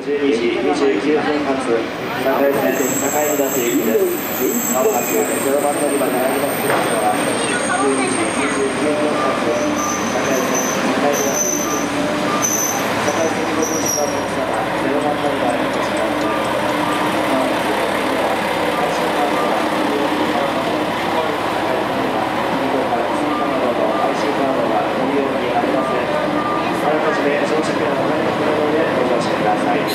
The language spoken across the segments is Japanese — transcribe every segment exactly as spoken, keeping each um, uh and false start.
じゅうにじにじゅうきゅうふん発、堺線境港行きです。まもなくゼロばん乗り場に入りますのは、じゅうにじにじゅうきゅうふん発、堺線境港行きです。堺線にご乗車のお客様、ゼロばん乗り場にお越しください。あらかじめ乗車券をお買い求めの上ご乗車ください。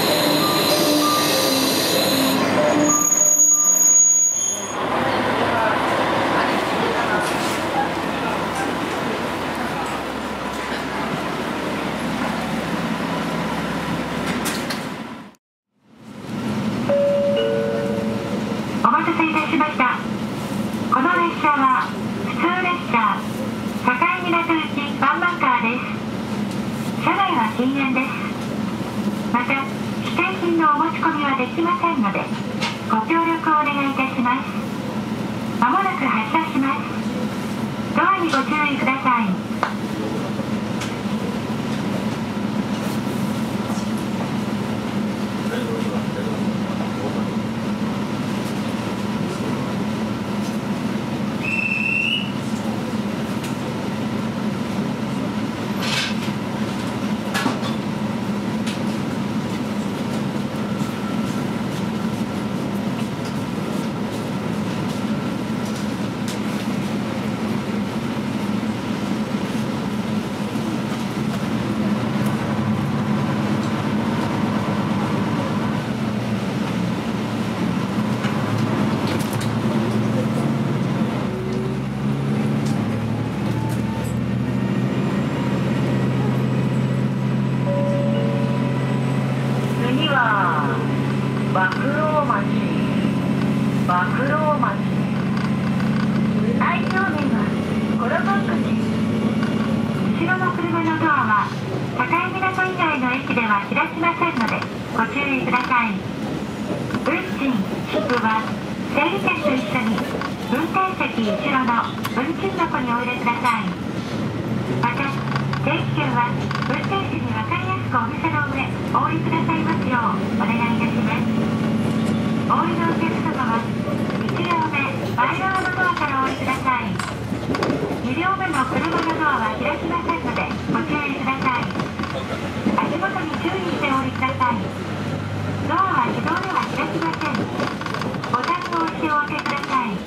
お待たせいたしました。この列車は普通列車境港行きワンマンカーです。車内は禁煙です。また指定品のお持ち込みはできませんのでご協力をお願いいたします。まもなく発車します。ドアにご注意ください。 馬喰町、馬喰町。愛称名はコロボックです。 後ろの車のドアは境港以外の駅では開きませんのでご注意ください。運賃、切符は整理券と一緒に運転席後ろの運賃箱にお入れください。また定期券は運転士に分かりやすくお店の上お降りくださいますようお願いいたします。お降りのお客様はいち両目前側のドアからお降りください。に両目の車のドアは開きませんのでご注意ください。足元に注意してお降りください。ドアは自動では開きません。ボタンを押してお開けください。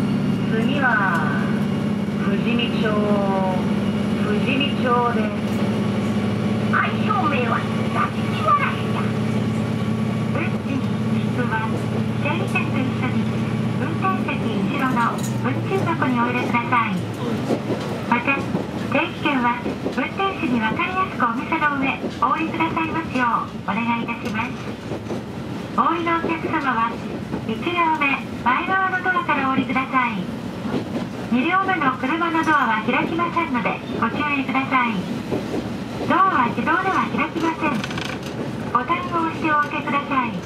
次は富士見町、富士見町です。 愛称名は抱きしわらしだ。運賃切符は整理券と一緒に運転席後ろの運賃箱にお入れください。また定期券は運転士に分かりやすくお店の上お降りくださいますようお願いいたします。お降りのお客様はいち両目前側のドアからお降りください。に両目の車のドアは開きませんのでご注意ください。ドアは自動では開きません。ボタンを押してお開けください。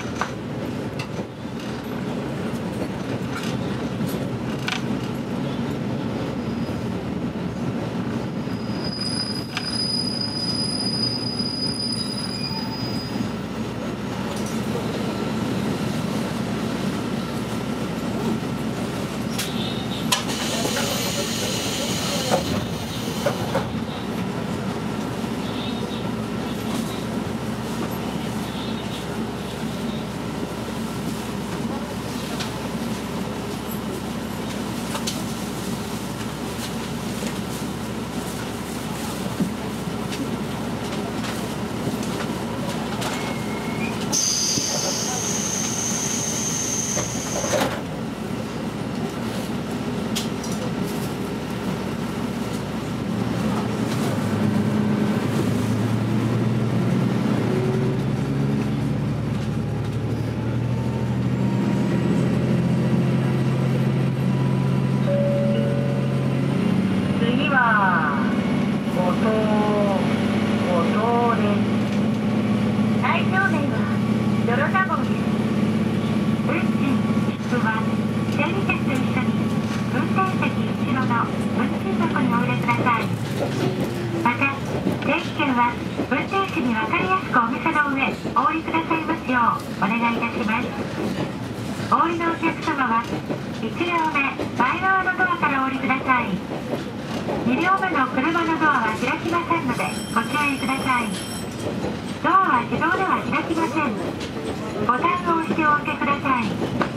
お降りのお客様はいち両目前側のドアからお降りください。に両目の車のドアは開きませんのでご注意ください。ドアは自動では開きません。ボタンを押してお開けください。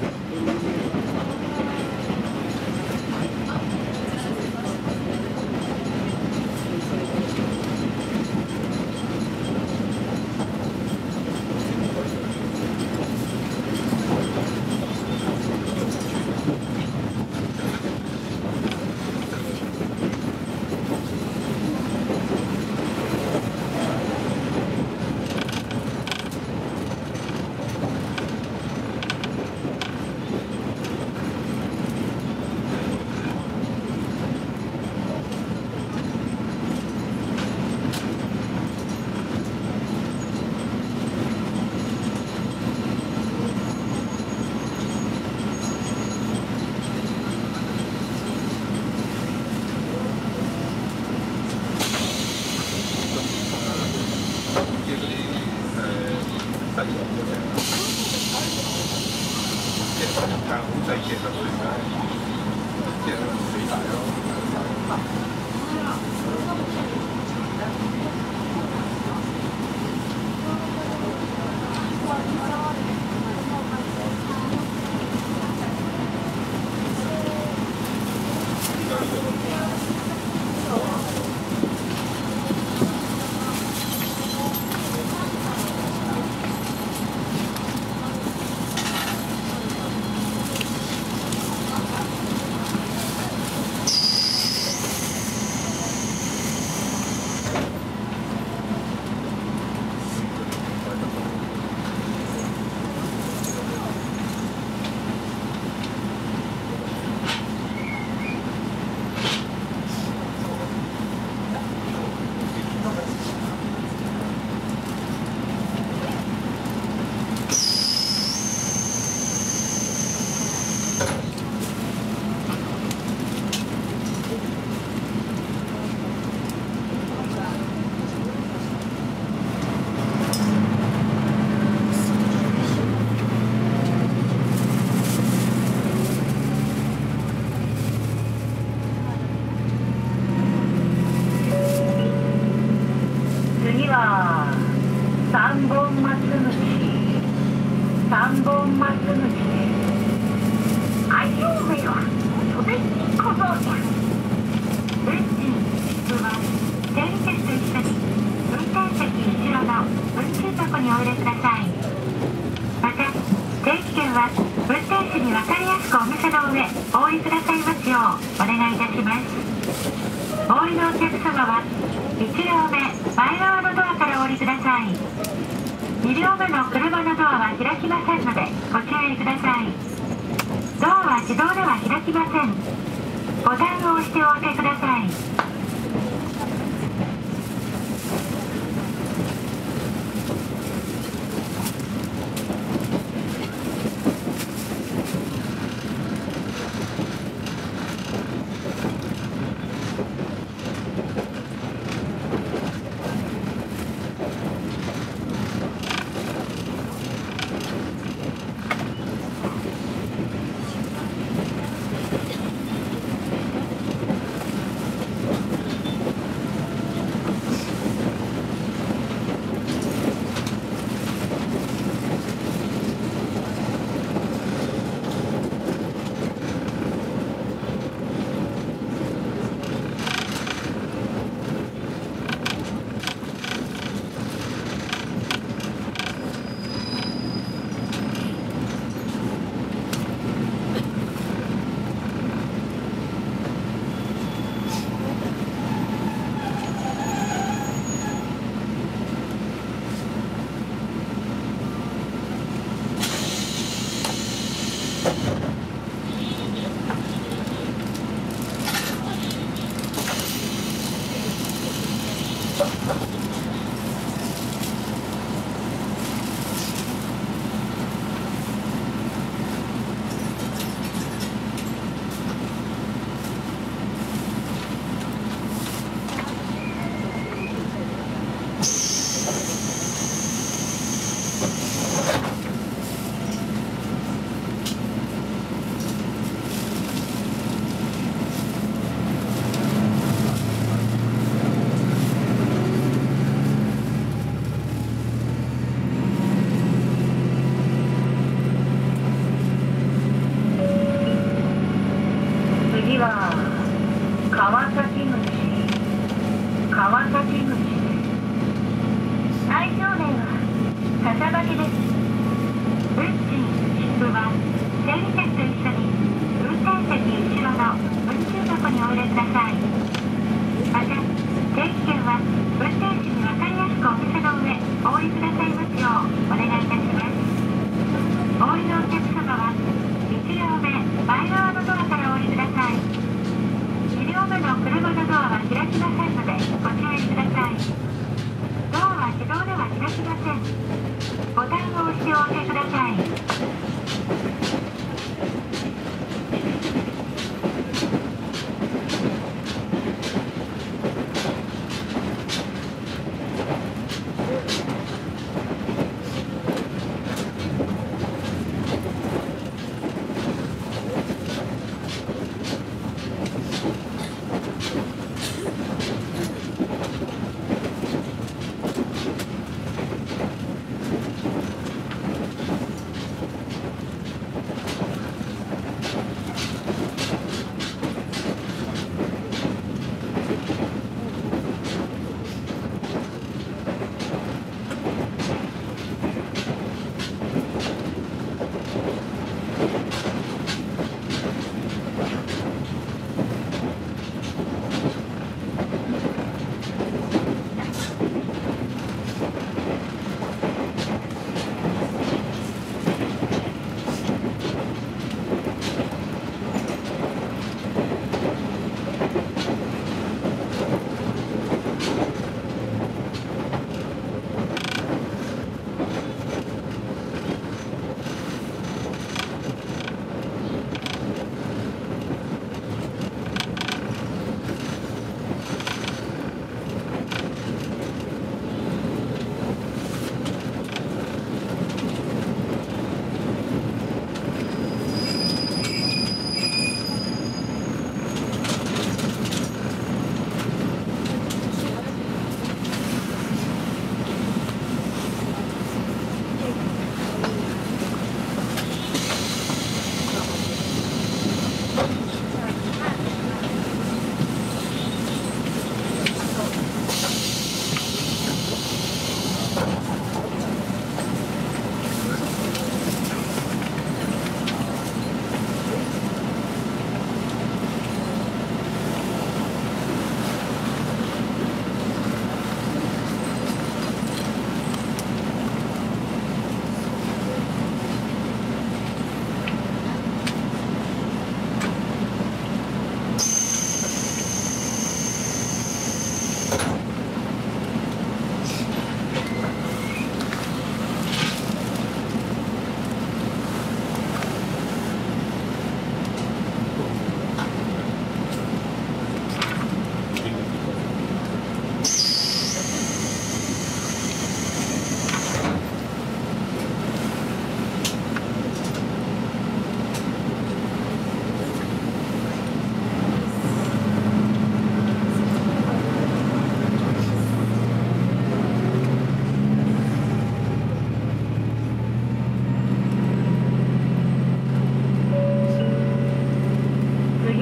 三本松口、三本松口です。愛称名は袖木小僧じゃ。運賃、切符は整理券と一緒に運転席します。お降りのお客様はいち両目前側のドアからお降りください。に両目の車のドアは開きませんのでご注意ください。ドアは自動では開きません。ボタンを押してお降りください。 次は川崎口川崎口です。 最上名は笹巻です。運賃切符は整理券と一緒に運転席後ろの運賃箱にお入れください。また定期券は運転士に分かりやすくお見せの上お降りくださいますようお願いいたします。お降りのお客様はいち両目前側のドアからお降りください。に両目の車のドアは開きませんのでご注意ください。ドアは自動では開きません。ボタンを押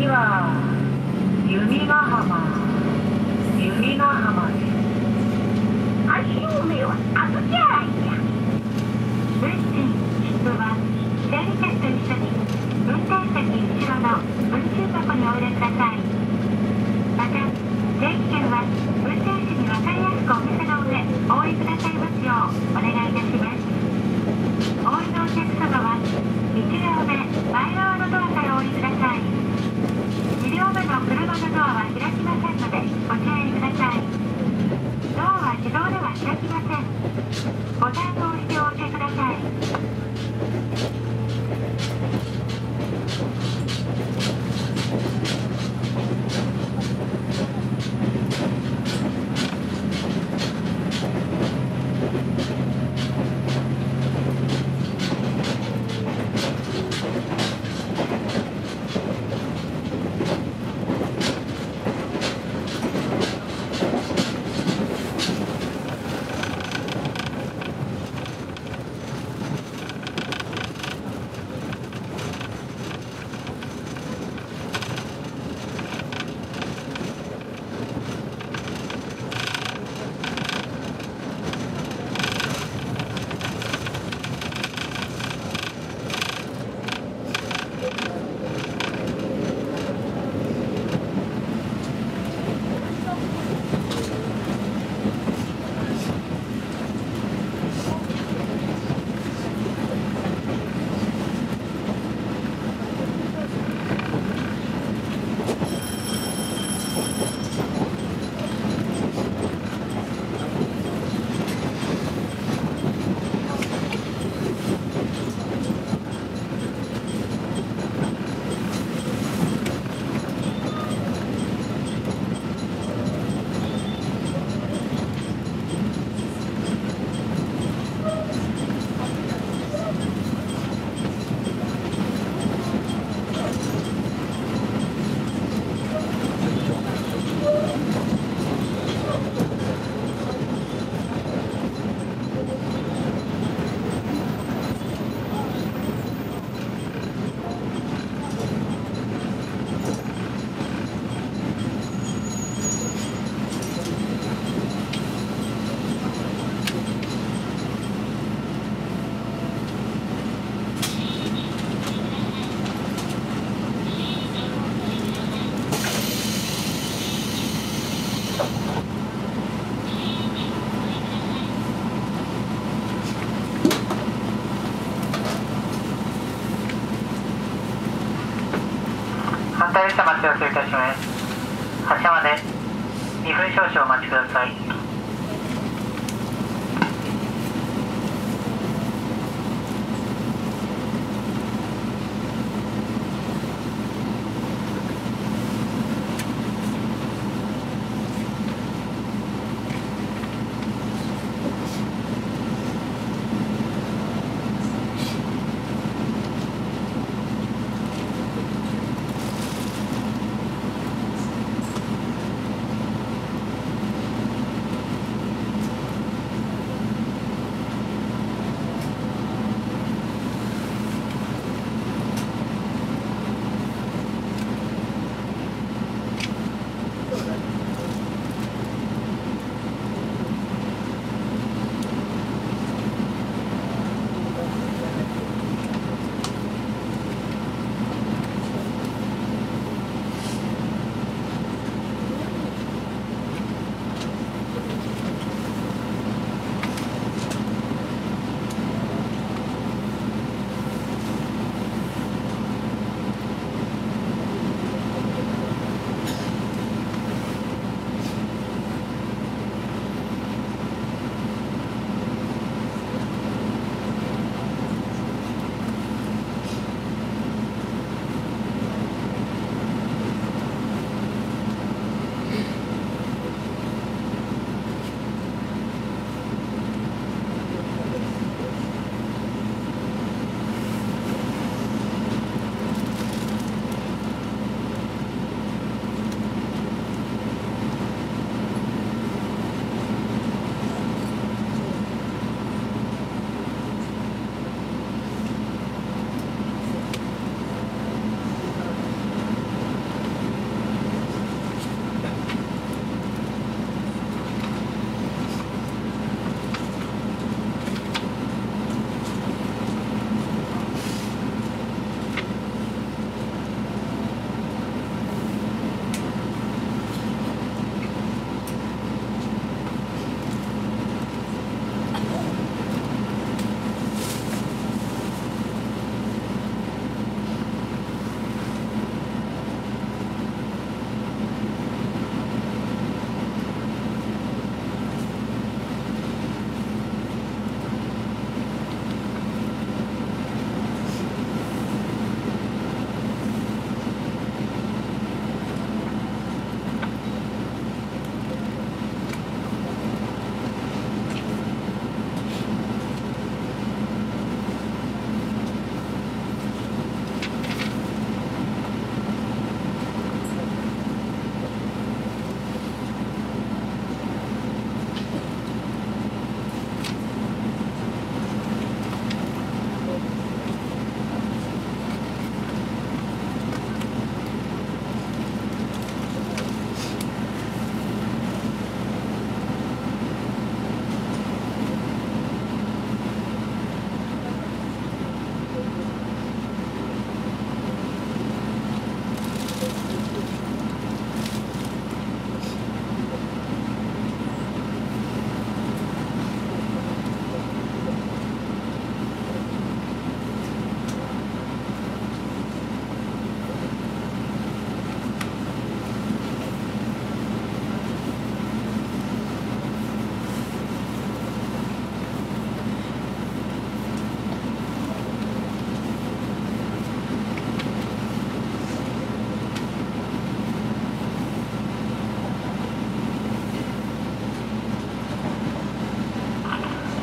次は弓ヶ浜弓ヶ浜です。 足を目はあずきゃいや。運賃出は整理券と一緒に運転席後ろの運賃箱にお入れください。また定期券は運転士に分かりやすくお見せの上お降りくださいますようお願いいたします。お降りのお客様はいち両目前側のドアからお降りください。に両目の車のドアは開きませんのでご注意ください。ドアは自動では開きません。ボタンを押してお降りください。 反対列車待ち合わせいたします。発車までにふん少々お待ちください。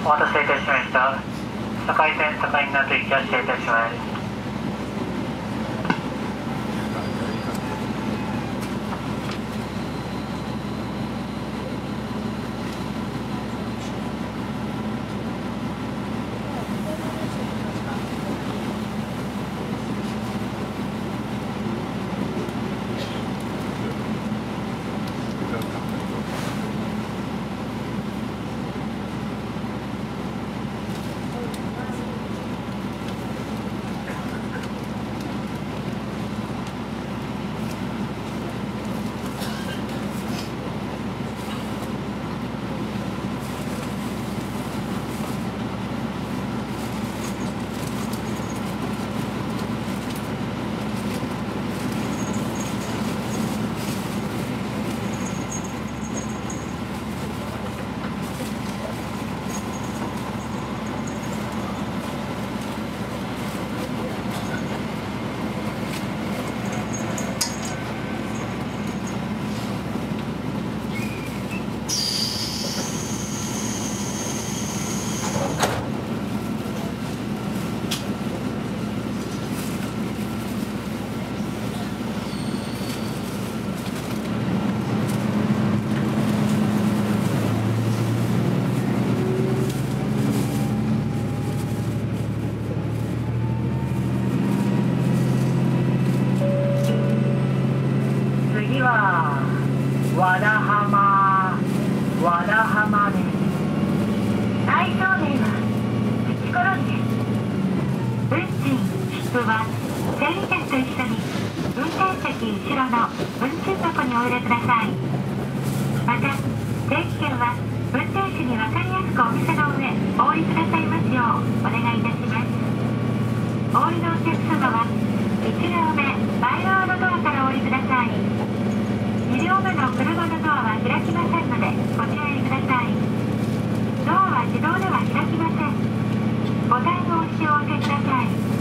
待たせいたしました。堺線境港行き発車いたします。和田浜和田浜です。 対象名はプチコロンです。運賃切符は整理券と一緒に運転席後ろの運賃箱にお入れください。また定期券は運転手に分かりやすくお店の上お降りくださいますようお願いいたします。お降りのお客様はいち両目前側のドアからお降りください。に両目の車のドアは開きませんのでご注意ください。ドアは自動では開きません。ボタンを押してお降りください。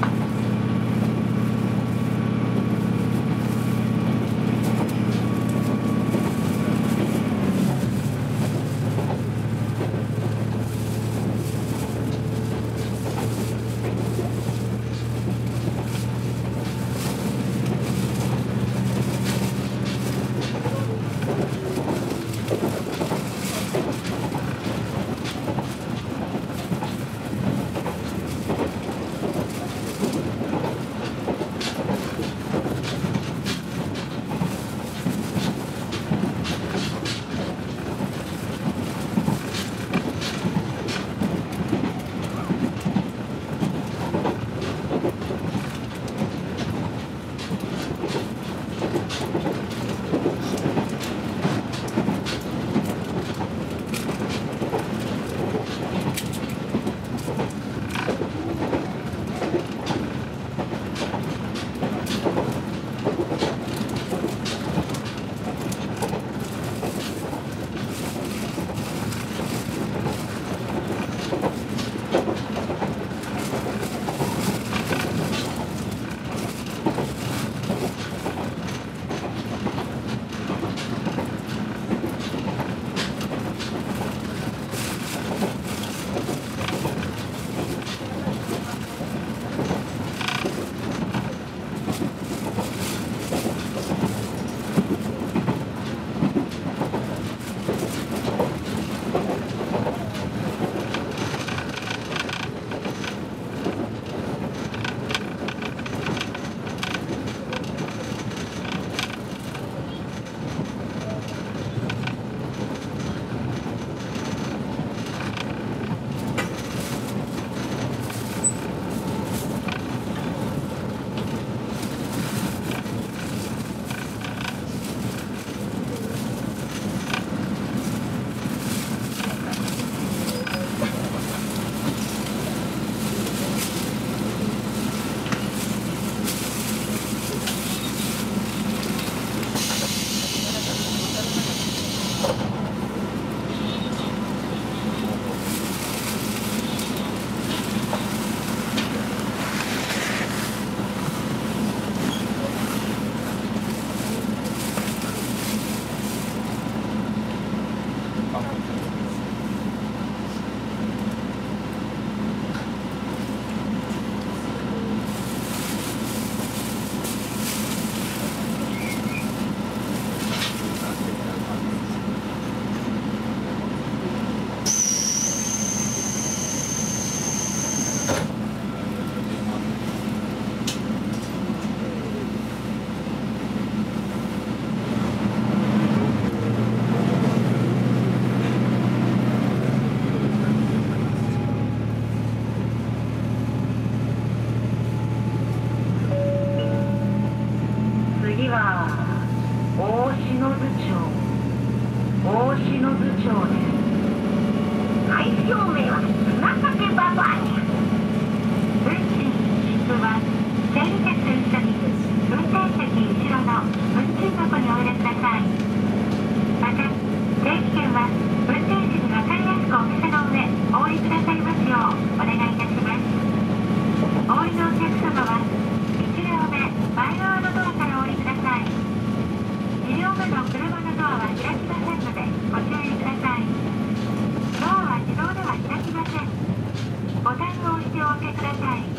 次は大篠津町大篠津町です。 はい証明は砂掛ババアに運賃出は整理券と一緒に運転席後ろの運賃箱にお入れください。また定期券は運転士に分かりやすくお見せの上お降りくださいますようお願いいたします。お降りのお客様はいち両目前側のドアからお降りください。に両目の車のドアは開きませんのでご注意ください。ドアは自動では開きません。ボタンを押してお開けください。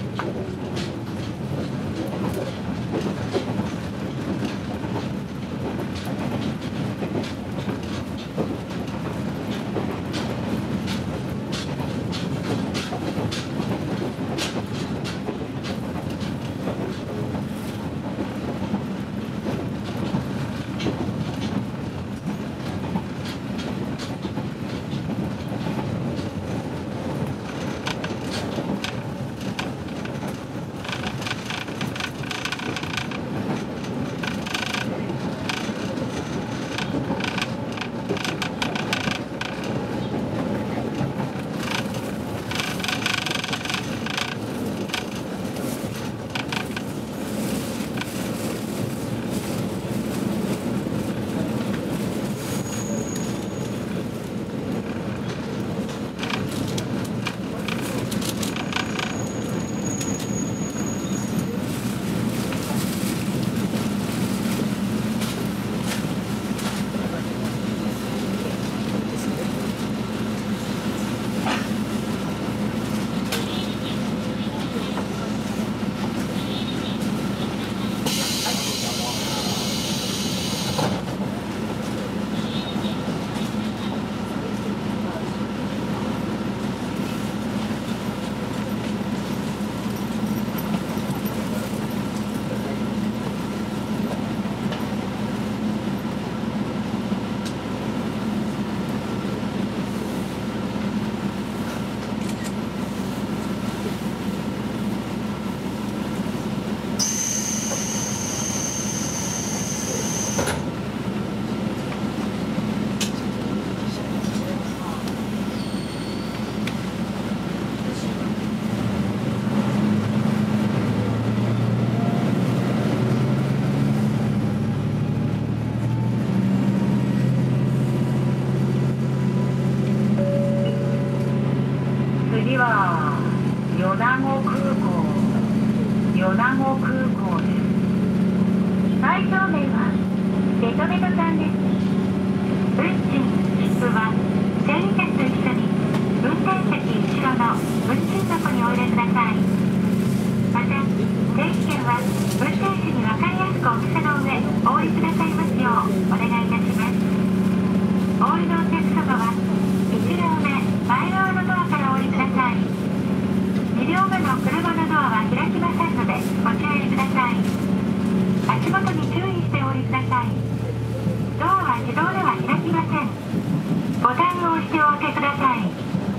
次は米子空港米子空港です。 はい証明はベトベトさんです。運賃出は整理券と一緒に運転席後ろの運賃箱にお入れください。また定期券は運転士に分かりやすくお見せの上お降りくださいますようお願いいたします。お降りのお客様はいち両目前側のドアからお降りください。に両目の車のドアは開きませんのでご注意ください。足元に注意してお降りください。ドアは自動では開きません。ボタンを押してお開けください。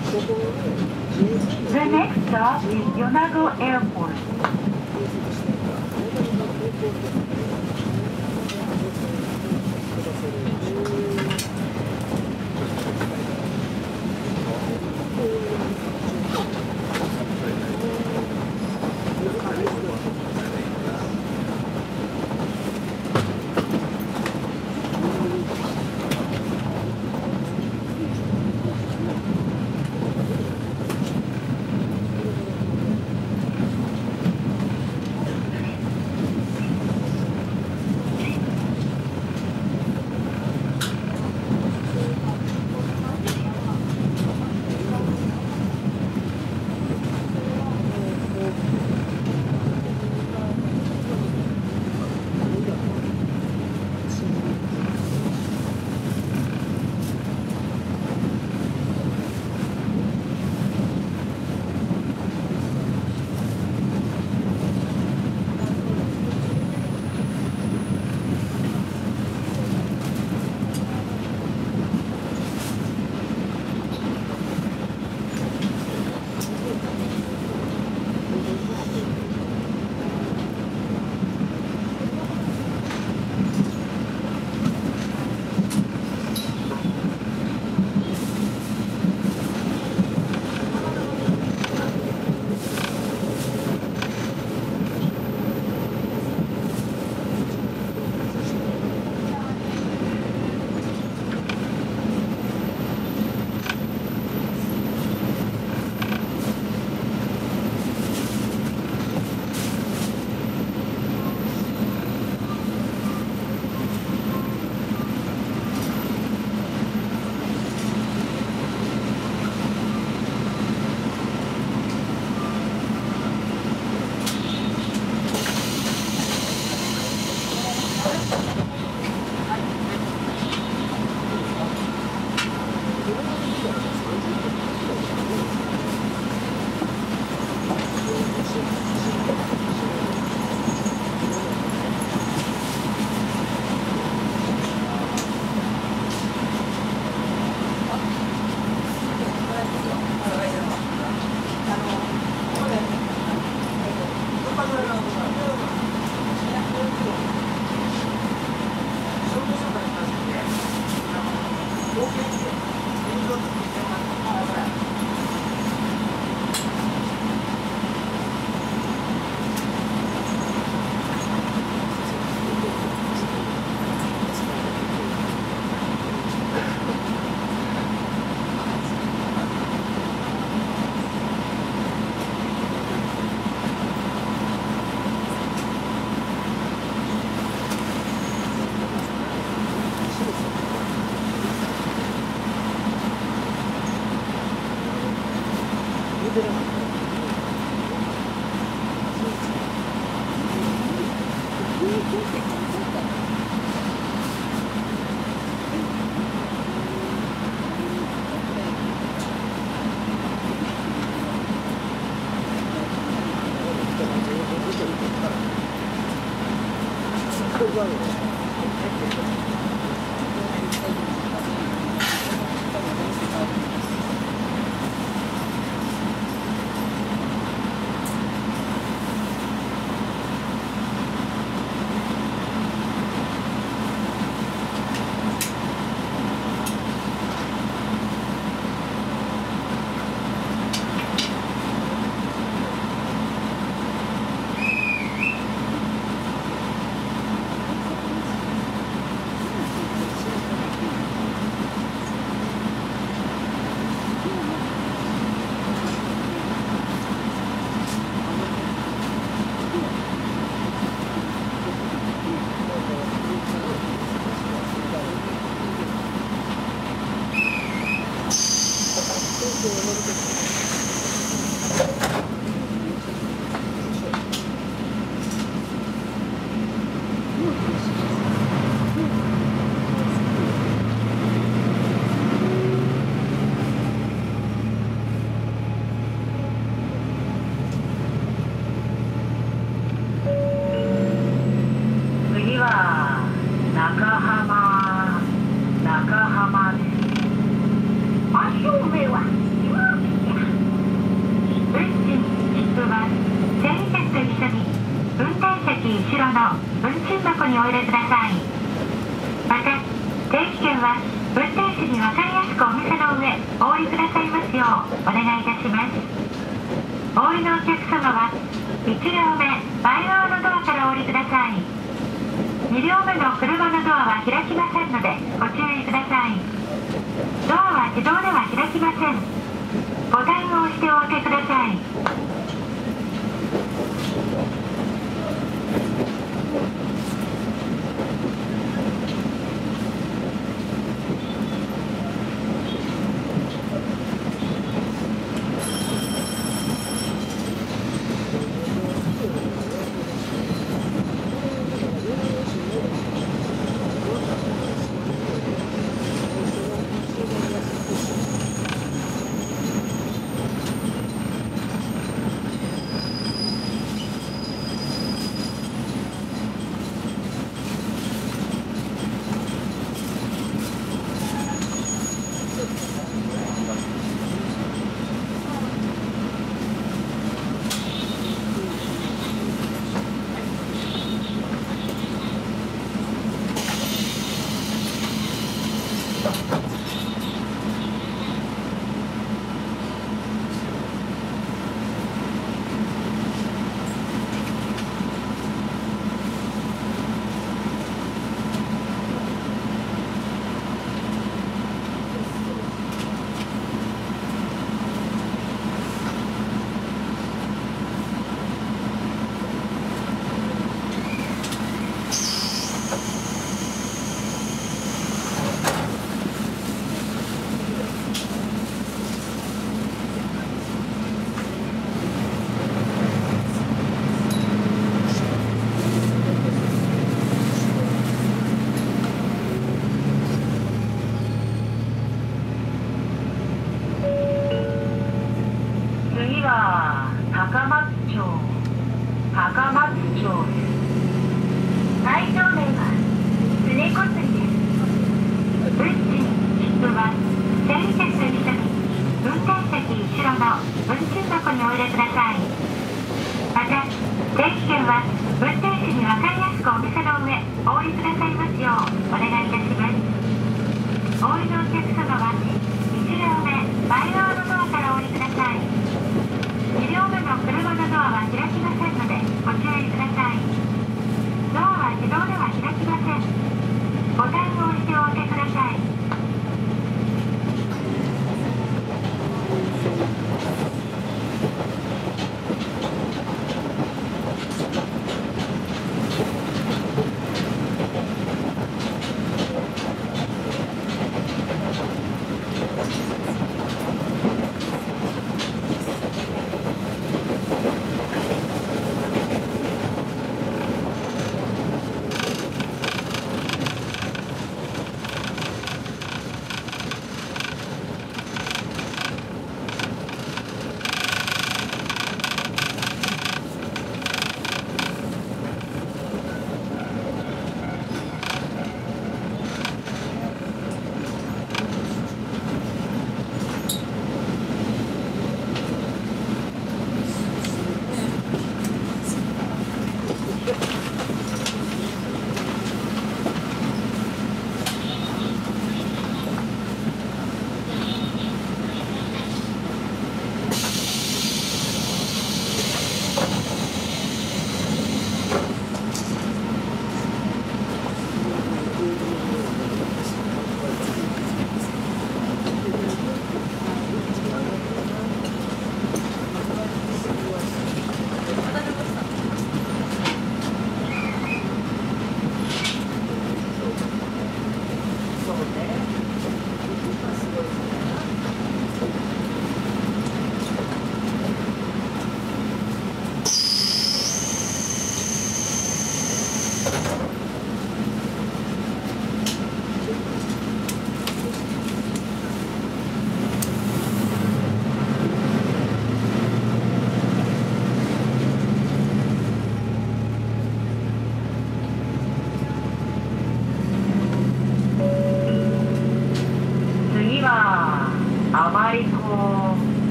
The next stop is Yonago Airport.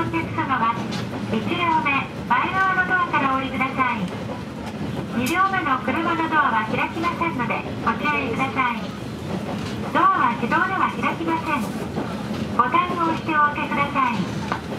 お客様は、いち両目前側のドアからお降りください。に両目の車のドアは開きませんので、ご注意ください。ドアは自動では開きません。ボタンを押してお開けください。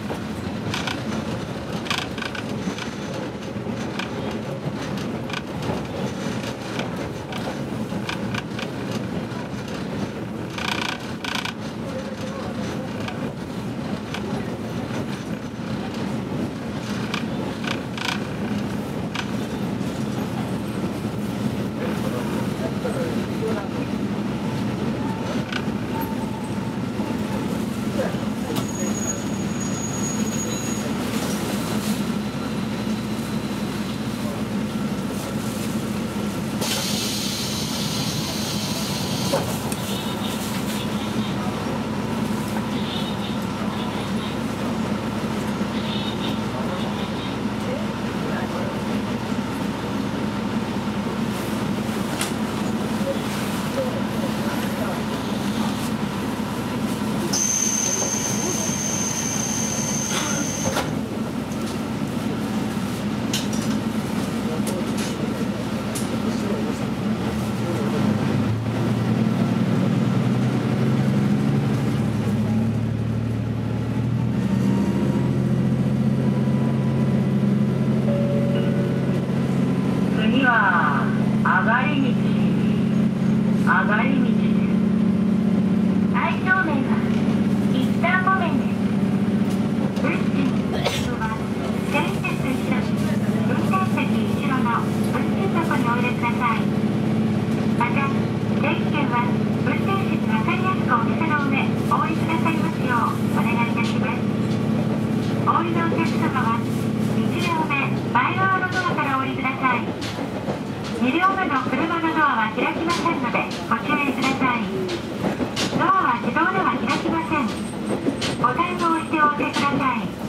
に両目の車のドアは開きませんのでご注意ください。ドアは自動では開きません。ボタンを押してお開けください。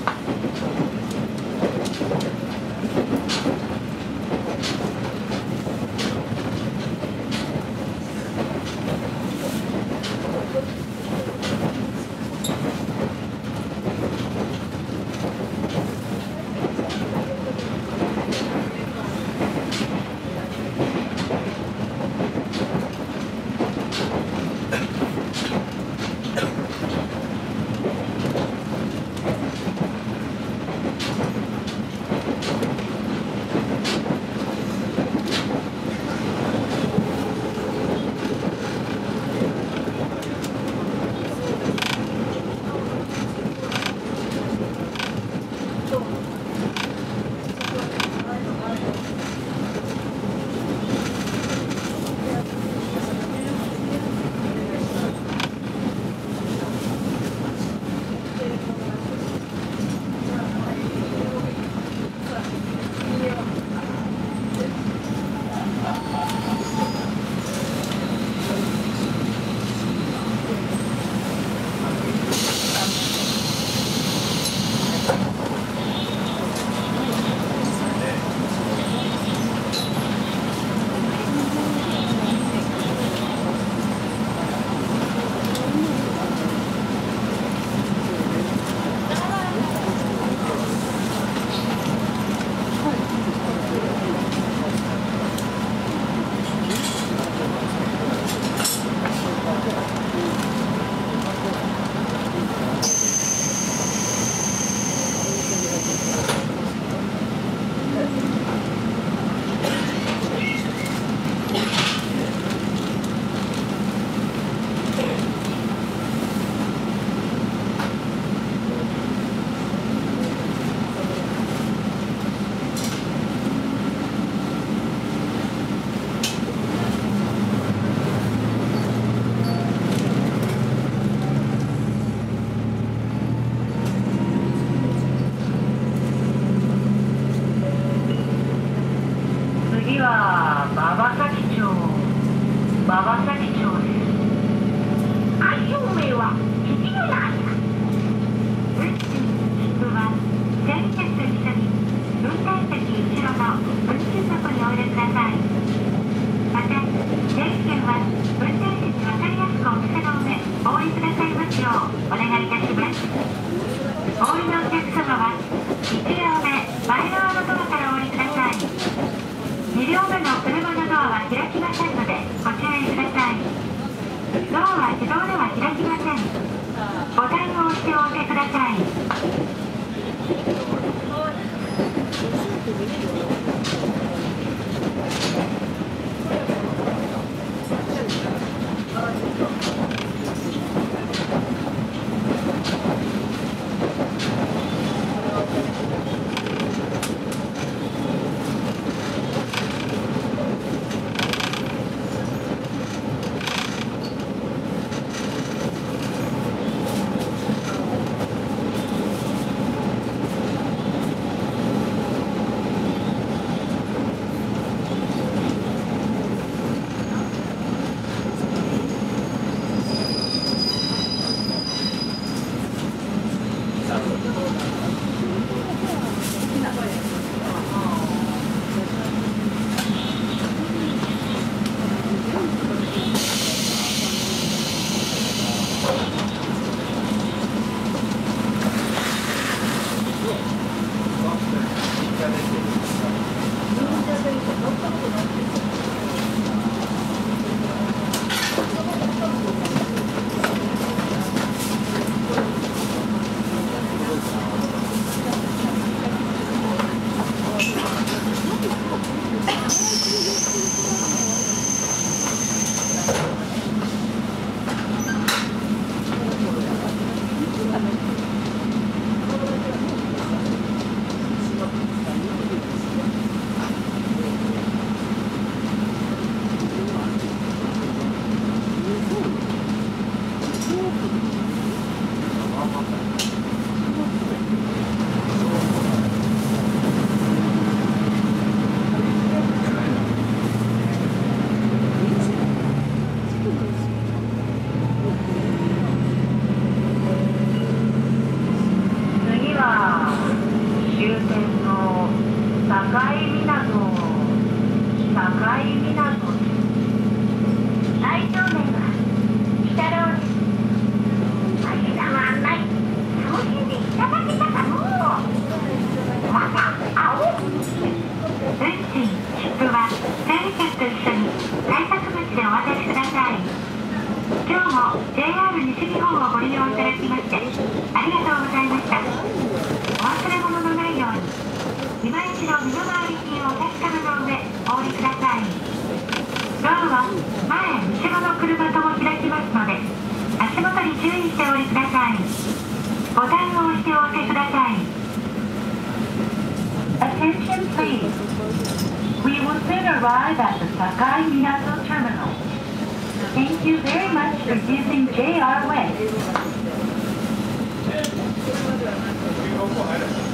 Attention please. We will soon arrive at the Sakai Minato Terminal. Thank you very much for using J R West.